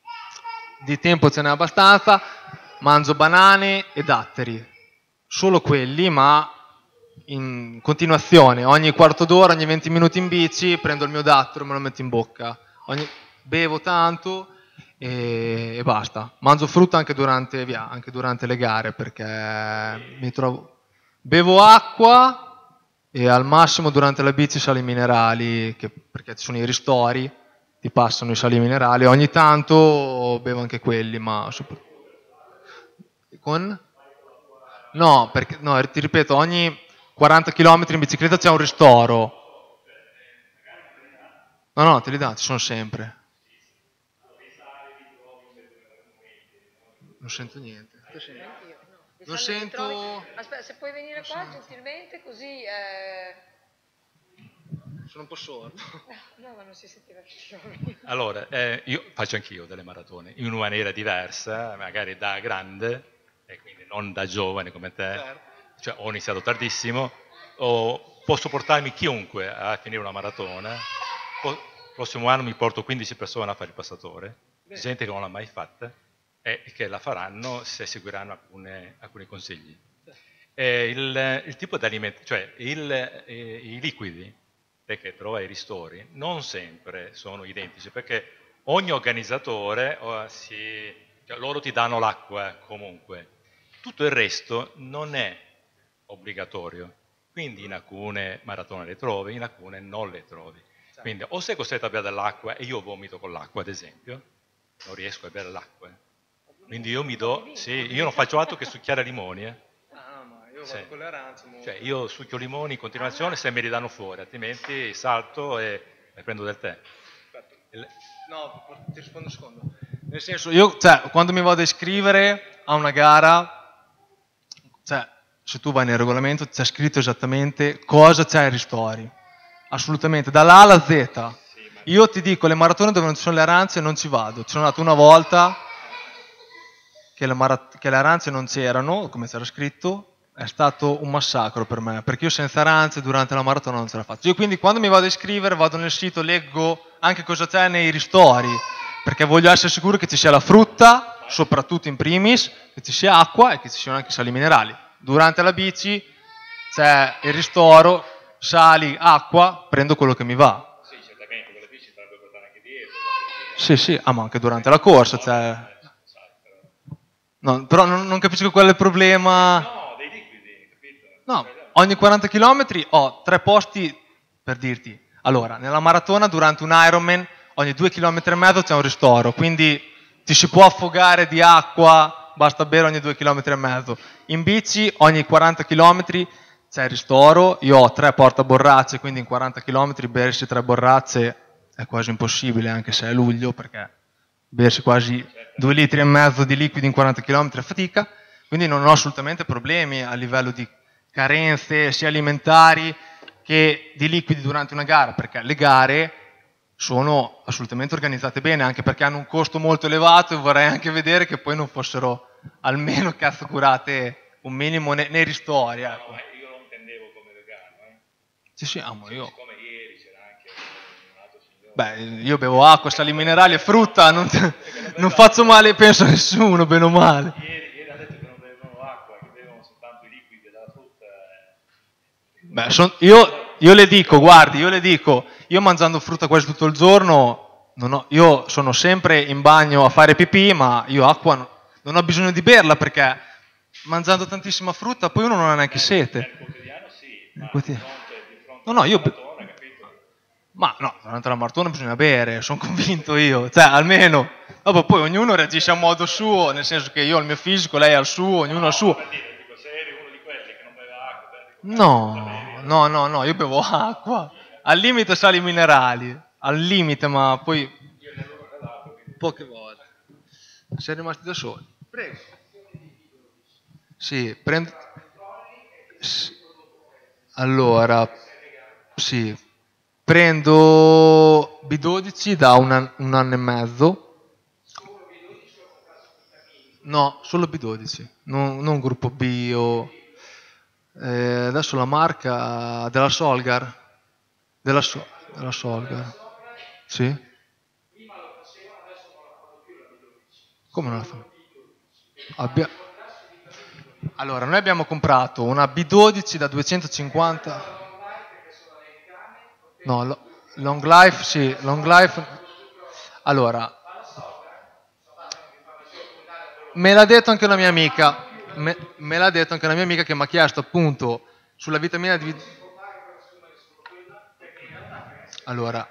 di tempo ce n'è abbastanza, mangio banane e datteri, solo quelli, ma in continuazione, ogni quarto d'ora, ogni venti minuti in bici, prendo il mio dattero e me lo metto in bocca, ogni... bevo tanto e... e basta. Mangio frutta anche durante, via, anche durante le gare, perché mi trovo... bevo acqua e al massimo durante la bici sali minerali, che, perché ci sono i ristori, ti passano i sali minerali, ogni tanto bevo anche quelli, ma con? No, perché, no, ti ripeto, ogni quaranta chilometri in bicicletta c'è un ristoro. No, no, te li dà, ci sono sempre. Non sento niente. Non sento... Aspetta, se puoi venire qua gentilmente, così... Eh... Sono un po' sordo. No, ma non si sentiva più. Allora, eh, io faccio anch'io delle maratone, in una maniera diversa, magari da grande, e quindi non da giovane come te. Certo. Cioè, ho iniziato tardissimo, ho, posso portarmi chiunque a finire una maratona. Il prossimo anno mi porto quindici persone a fare il passatore, beh, gente che non l'ha mai fatta e che la faranno se seguiranno alcune, alcuni consigli. E il, il tipo di alimento, cioè il, eh, i liquidi che trova ai ristori non sempre sono identici, perché ogni organizzatore, oh, si, cioè, loro ti danno l'acqua comunque, tutto il resto non è obbligatorio, quindi in alcune maratone le trovi, in alcune non le trovi. Quindi o sei costretto a bere dell'acqua, e io vomito con l'acqua ad esempio, non riesco a bere l'acqua, quindi io mi do, sì, io non faccio altro che succhiare limoni, eh. Ah, no, ma io sì, vado con le arance. cioè io succhio limoni in continuazione se me li danno fuori, altrimenti salto e, e prendo del tè. Il... No, ti rispondo un secondo. Nel senso, io, cioè, quando mi vado a iscrivere a una gara, cioè, se tu vai nel regolamento c'è scritto esattamente cosa c'è ai ristori, assolutamente, dalla A alla Z. Io ti dico, le maratone dove non ci sono le arance non ci vado. Ci sono andato una volta che le, marat- che le arance non c'erano, come c'era scritto, è stato un massacro per me, perché io senza arance durante la maratona non ce la faccio. Io quindi quando mi vado a iscrivere vado nel sito, leggo anche cosa c'è nei ristori, perché voglio essere sicuro che ci sia la frutta, soprattutto in primis, che ci sia acqua e che ci siano anche sali minerali. Durante la bici c'è il ristoro, sali, acqua, prendo quello che mi va. Sì, certamente, con la bici te la puoi portare anche dietro. Sì, sì, ah, ma anche durante la corsa c'è... No, però non, non capisco qual è il problema. No, dei liquidi, capito? No, ogni quaranta chilometri ho tre posti, per dirti. Allora, nella maratona durante un Ironman ogni due chilometri e mezzo c'è un ristoro, quindi ti si può affogare di acqua, basta bere ogni due chilometri e mezzo. In bici ogni quaranta chilometri c'è il ristoro, io ho tre portaborracce, quindi in quaranta chilometri bersi tre borracce è quasi impossibile, anche se è luglio, perché bersi quasi due litri e mezzo di liquidi in quaranta chilometri è fatica, quindi non ho assolutamente problemi a livello di carenze sia alimentari che di liquidi durante una gara, perché le gare sono assolutamente organizzate bene, anche perché hanno un costo molto elevato, e vorrei anche vedere che poi non fossero almeno cazzo curate un minimo nei, nei ristori. No, Ecco. ma io lo intendevo come vegano, eh. Sì, sì, amo io. Siccome ieri c'era anche un altro signore. Beh, io bevo acqua, sali minerali e frutta, non, non faccio male, penso a nessuno, bene o male. Ieri, ieri ha detto che non bevevano acqua, che bevevano soltanto i liquidi della frutta. eh. Beh, son- io, io le dico, guardi, io le dico, io mangiando frutta quasi tutto il giorno, non ho- io sono sempre in bagno a fare pipì, ma io acqua no- non ho bisogno di berla, perché mangiando tantissima frutta poi uno non ha neanche sete. Nel quotidiano sì, ma Nel di quotidiano. fronte, di fronte No, no, io- alla maratona, capito? Ma no, durante la maratona bisogna bere, sono convinto io, cioè almeno, dopo poi ognuno reagisce a modo suo, nel senso che io ho il mio fisico, lei ha il suo, ognuno ha il suo. Per dire, dico, se eri uno di quelli che non beveva acqua, per dire, No, no, no, no, io bevo acqua, al limite sali minerali, al limite, ma poi io ne avevo regalato, quindi poche volte. Siamo rimasti da soli. Prego. Sì, prendo... Sì. Allora, sì, prendo B dodici da un, an- un anno e mezzo. No, solo B dodici, non, non gruppo B o... eh, adesso la marca della Solgar. Della, So- della Solgar. Sì? Come non la fanno? Abbia- Allora, noi abbiamo comprato una B dodici da duecentocinquanta. No, lo- Long Life, sì, Long Life. Allora, me l'ha detto anche una mia amica. Me, me l'ha detto anche una mia amica che mi ha chiesto appunto sulla vitamina D. Allora,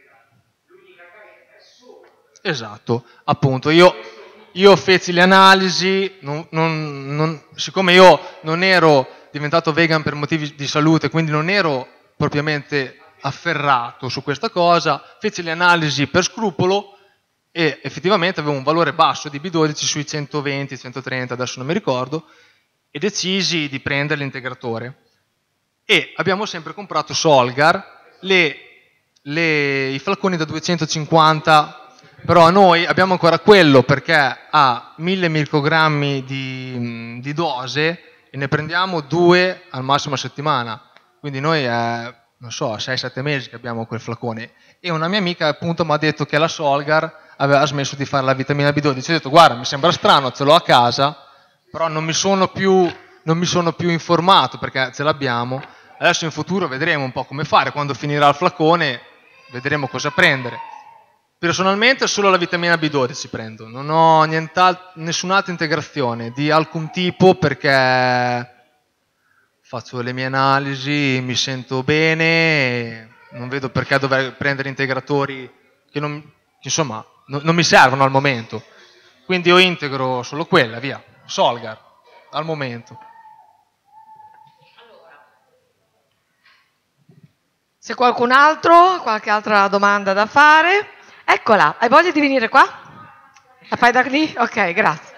esatto, appunto, io, io feci le analisi, non- non- non- siccome io non ero diventato vegan per motivi di salute, quindi non ero propriamente afferrato su questa cosa, feci le analisi per scrupolo e effettivamente avevo un valore basso di B dodici sui centoventi centotrenta, adesso non mi ricordo, e decisi di prendere l'integratore. E abbiamo sempre comprato Solgar, le, le- i flaconi da duecentocinquanta, però a noi abbiamo ancora quello perché ha mille microgrammi di, di dose e ne prendiamo due al massimo a settimana. Quindi noi è, non so, sei sette mesi che abbiamo quel flacone. E una mia amica appunto mi ha detto che la Solgar aveva smesso di fare la vitamina B dodici. Ho detto, guarda, mi sembra strano, ce l'ho a casa, però non mi sono più, non mi sono più informato perché ce l'abbiamo. Adesso in futuro vedremo un po' come fare, quando finirà il flacone vedremo cosa prendere. Personalmente solo la vitamina B dodici prendo, non ho nient'al- nessun'altra integrazione di alcun tipo perché faccio le mie analisi, mi sento bene, e non vedo perché dover prendere integratori che non, che insomma, no- non mi servono al momento. Quindi io integro solo quella, via, Solgar, al momento. C'è qualcun altro? Qualche altra domanda da fare? Eccola, hai voglia di venire qua? La fai da lì? Ok, grazie.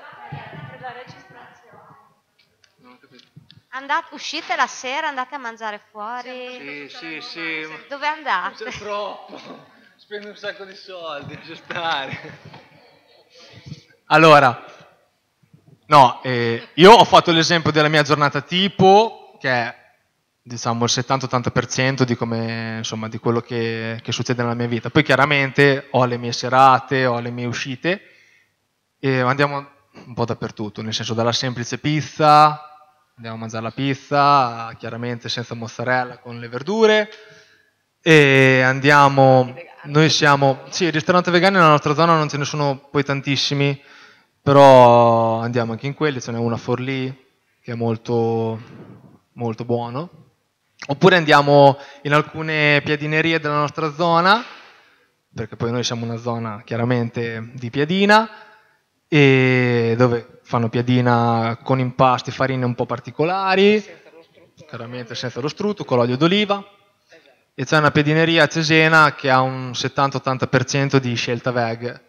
Andate, uscite la sera, andate a mangiare fuori. Sì, sì, sì. Dove andate? C'è troppo, spendo un sacco di soldi, lascia stare. Allora, no, eh, io ho fatto l'esempio della mia giornata tipo, che è diciamo il settanta ottanta per cento di, come, insomma, di quello che, che succede nella mia vita. Poi chiaramente ho le mie serate, ho le mie uscite e andiamo un po' dappertutto, nel senso dalla semplice pizza, andiamo a mangiare la pizza, chiaramente senza mozzarella con le verdure, e andiamo, noi siamo, sì, ristoranti vegani nella nostra zona non ce ne sono poi tantissimi, però andiamo anche in quelli, ce n'è uno a Forlì che è molto, molto buono, oppure andiamo in alcune piadinerie della nostra zona, perché poi noi siamo una zona chiaramente di piadina, e dove fanno piadina con impasti, farine un po' particolari, chiaramente senza lo strutto, con l'olio d'oliva, e c'è una piadineria a Cesena che ha un settanta ottanta per cento di scelta veg,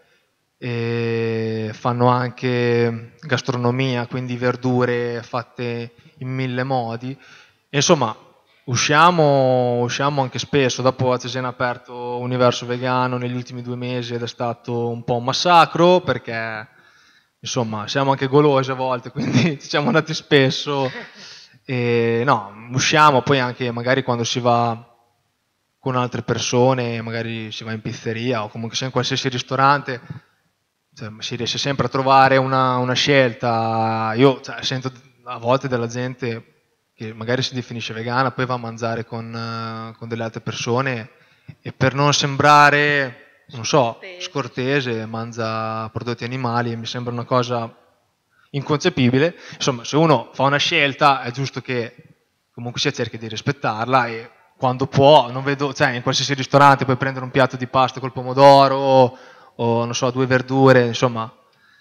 e fanno anche gastronomia, quindi verdure fatte in mille modi. E insomma, usciamo, usciamo anche spesso. Dopo a Cesena ha aperto Universo Vegano negli ultimi due mesi ed è stato un po' un massacro perché insomma siamo anche golosi a volte, quindi ci siamo andati spesso. E no, usciamo poi anche magari quando si va con altre persone, magari si va in pizzeria o comunque sia in qualsiasi ristorante, cioè, si riesce sempre a trovare una, una scelta. Io cioè, sento a volte della gente che magari si definisce vegana, poi va a mangiare con, uh, con delle altre persone e per non sembrare, non so, scortese, mangia prodotti animali e mi sembra una cosa inconcepibile. Insomma, se uno fa una scelta è giusto che comunque sia cerchi di rispettarla e quando può, non vedo, cioè in qualsiasi ristorante puoi prendere un piatto di pasta col pomodoro o, o non so, due verdure, insomma.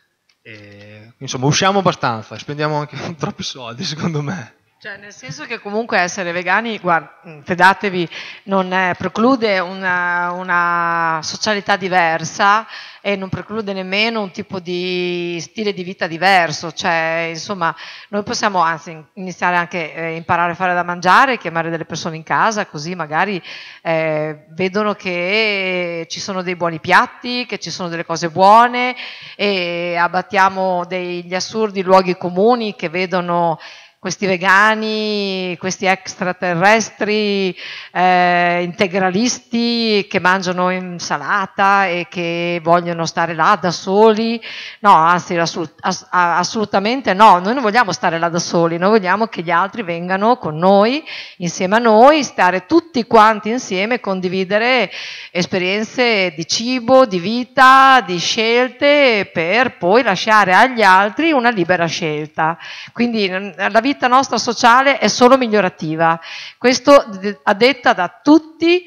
E, insomma, usciamo abbastanza, spendiamo anche troppi soldi, secondo me. Cioè, nel senso che comunque essere vegani, guarda, fidatevi, non eh, preclude una, una socialità diversa e non preclude nemmeno un tipo di stile di vita diverso. Cioè, insomma, noi possiamo anzi iniziare anche a eh, imparare a fare da mangiare, chiamare delle persone in casa, così magari eh, vedono che ci sono dei buoni piatti, che ci sono delle cose buone e abbattiamo degli assurdi luoghi comuni che vedono questi vegani, questi extraterrestri eh, integralisti che mangiano insalata e che vogliono stare là da soli. No, anzi, assolut- ass- assolutamente no, noi non vogliamo stare là da soli, noi vogliamo che gli altri vengano con noi, insieme a noi, stare tutti quanti insieme, condividere esperienze di cibo, di vita, di scelte, per poi lasciare agli altri una libera scelta. Quindi la vita La vita nostra sociale è solo migliorativa, questo a detta da tutti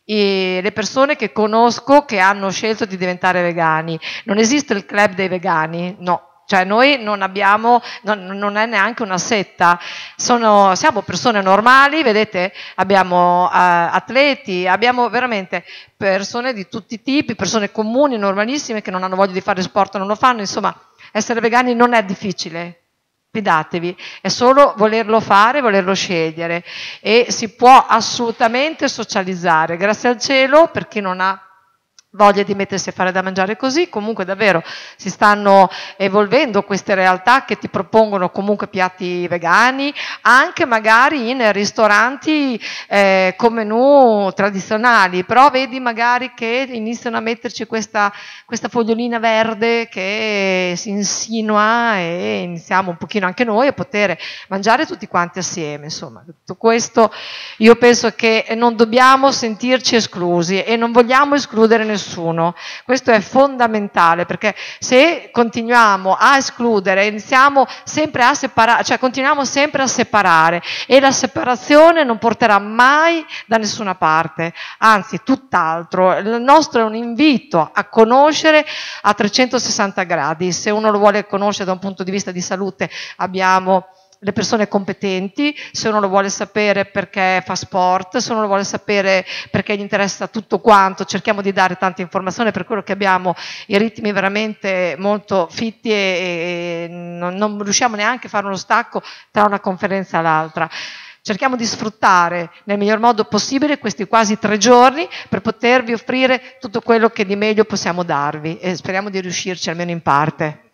e le persone che conosco che hanno scelto di diventare vegani. Non esiste il club dei vegani, no. Cioè noi non abbiamo, non, non è neanche una setta, Sono, siamo persone normali, vedete, abbiamo uh, atleti, abbiamo veramente persone di tutti i tipi, persone comuni, normalissime, che non hanno voglia di fare sport, non lo fanno, insomma, essere vegani non è difficile. Fidatevi, è solo volerlo fare, volerlo scegliere e si può assolutamente socializzare. Grazie al cielo, per chi non ha voglia di mettersi a fare da mangiare così, comunque davvero si stanno evolvendo queste realtà che ti propongono comunque piatti vegani, anche magari in ristoranti eh, con menù tradizionali, però vedi magari che iniziano a metterci questa, questa fogliolina verde che si insinua e iniziamo un pochino anche noi a poter mangiare tutti quanti assieme. Insomma, tutto questo io penso che non dobbiamo sentirci esclusi e non vogliamo escludere nessuno. Nessuno. Questo è fondamentale, perché se continuiamo a escludere, iniziamo sempre a separare, cioè continuiamo sempre a separare e la separazione non porterà mai da nessuna parte, anzi tutt'altro. Il nostro è un invito a conoscere a trecentosessanta gradi. Se uno lo vuole conoscere da un punto di vista di salute, abbiamo le persone competenti, se uno lo vuole sapere perché fa sport, se uno lo vuole sapere perché gli interessa tutto quanto, cerchiamo di dare tante informazioni, per quello che abbiamo i ritmi veramente molto fitti e, e non, non riusciamo neanche a fare uno stacco tra una conferenza e l'altra. Cerchiamo di sfruttare nel miglior modo possibile questi quasi tre giorni per potervi offrire tutto quello che di meglio possiamo darvi e speriamo di riuscirci almeno in parte.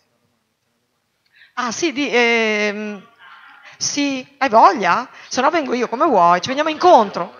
Ah sì, di... Ehm, Sì, hai voglia? Se no vengo io come vuoi, ci veniamo incontro.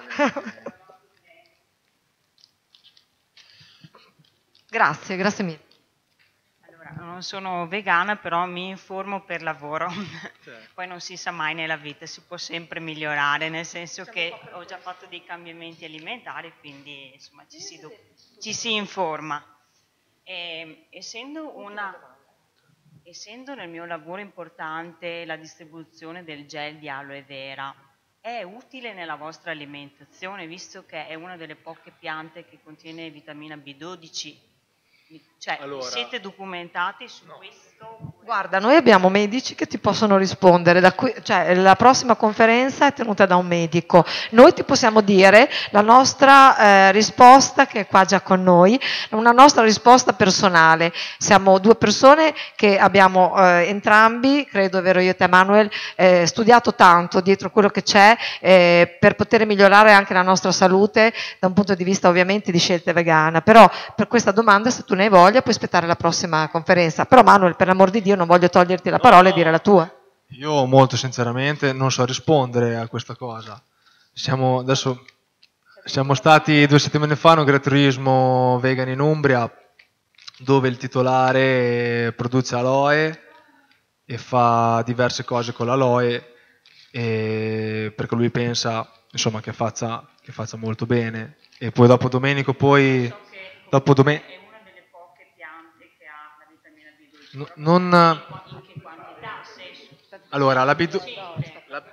Grazie, grazie mille. Allora, non sono vegana, però mi informo per lavoro. Certo. Poi non si sa mai nella vita, si può sempre migliorare, nel senso che ho già fatto dei cambiamenti alimentari, quindi insomma ci si, do- ci si informa. E, essendo una... Essendo nel mio lavoro importante la distribuzione del gel di aloe vera, è utile nella vostra alimentazione, visto che è una delle poche piante che contiene vitamina B dodici? Cioè, allora, siete documentati su no. questo? Guarda, noi abbiamo medici che ti possono rispondere, da qui, cioè la prossima conferenza è tenuta da un medico. Noi ti possiamo dire la nostra eh, risposta, che è qua già con noi, una nostra risposta personale. Siamo due persone che abbiamo eh, entrambi, credo, è vero, io e te Manuel, eh, studiato tanto dietro quello che c'è eh, per poter migliorare anche la nostra salute da un punto di vista ovviamente di scelta vegana. Però per questa domanda, se tu ne hai voglia, puoi aspettare la prossima conferenza. Però Manuel, per l'amor di Dio, non voglio toglierti la parola e dire la tua. Io molto sinceramente non so rispondere a questa cosa. Siamo, adesso, siamo stati due settimane fa a un agriturismo vegan in Umbria, dove il titolare produce aloe e fa diverse cose con l'aloe, e perché lui pensa insomma che faccia, che faccia molto bene. E poi dopo Domenico poi dopo Domenico È una delle poche piante che ha la vitamina B dodici. No, non... In che quantità, se... Allora, la B dodici... La...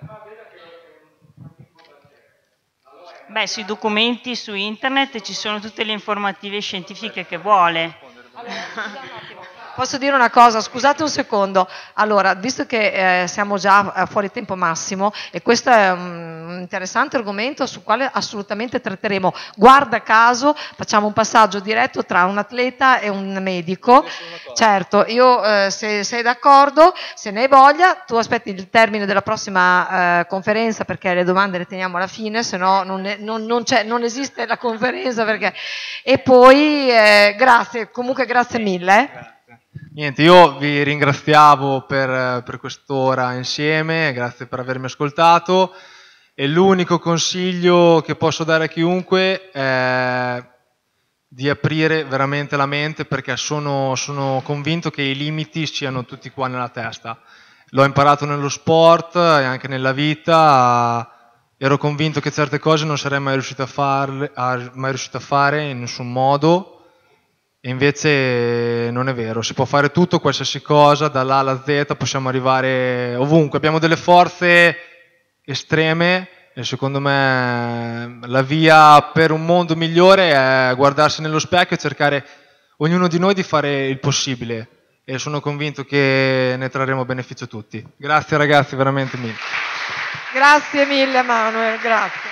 Beh, sui documenti su internet ci sono tutte le informative scientifiche che vuole. Posso dire una cosa? Scusate un secondo. Allora, visto che eh, siamo già a fuori tempo massimo, e questo è un interessante argomento sul quale assolutamente tratteremo. Guarda caso, facciamo un passaggio diretto tra un atleta e un medico. Certo, io eh, se sei d'accordo, se ne hai voglia, tu aspetti il termine della prossima eh, conferenza, perché le domande le teniamo alla fine, se no non, non, non, non esiste la conferenza. Perché... E poi, eh, grazie, comunque grazie mille. Eh. Niente, io vi ringraziavo per, per quest'ora insieme, grazie per avermi ascoltato, e l'unico consiglio che posso dare a chiunque è di aprire veramente la mente, perché sono, sono convinto che i limiti siano tutti qua nella testa. L'ho imparato nello sport e anche nella vita, ero convinto che certe cose non sarei mai riuscito a, farle, a, mai riuscito a fare in nessun modo. E invece non è vero, si può fare tutto, qualsiasi cosa, dall'A alla Z, possiamo arrivare ovunque, abbiamo delle forze estreme e secondo me la via per un mondo migliore è guardarsi nello specchio e cercare ognuno di noi di fare il possibile, e sono convinto che ne trarremo beneficio tutti. Grazie ragazzi, veramente mille. Grazie mille Manuel, grazie.